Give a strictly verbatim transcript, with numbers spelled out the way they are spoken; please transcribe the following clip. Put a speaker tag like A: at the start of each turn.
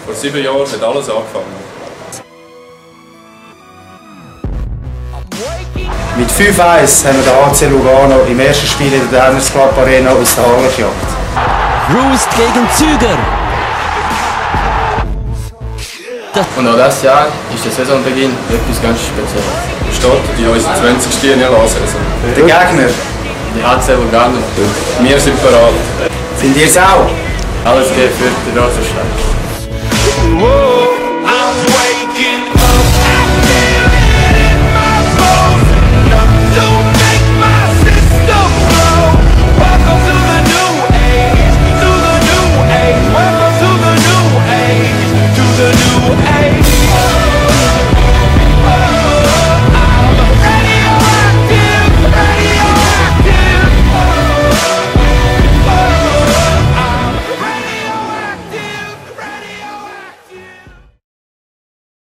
A: Vor sieben Jahren hat alles angefangen.
B: Mit fünf eins haben wir den A C Lugano im ersten Spiel in der Derners Club Arena aus der Halle gejagt.
C: Roost gegen Züger.
D: Und auch dieses Jahr ist der Saisonbeginn etwas ganz Spezielles.
A: Wir starten in unserer zwanzigsten N L A-Saison.
B: Der Gegner?
D: Die A C Lugano.
A: Wir sind bereit.
B: Sind ihr es auch?
D: Alles geht für den Rosenstein.